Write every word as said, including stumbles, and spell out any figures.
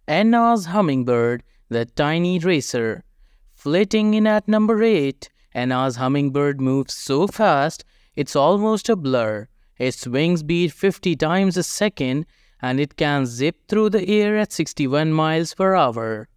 Anna's Hummingbird, the tiny racer. Flitting in at number eight, Anna's Hummingbird moves so fast, it's almost a blur. Its wings beat fifty times a second, and it can zip through the air at sixty-one miles per hour.